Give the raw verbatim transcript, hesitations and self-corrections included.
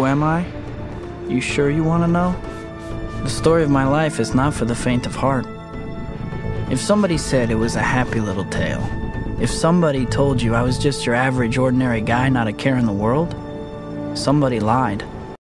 Who am I? You sure you want to know? The story of my life is not for the faint of heart. If somebody said it was a happy little tale, if somebody told you I was just your average ordinary guy not a care in the world, somebody lied.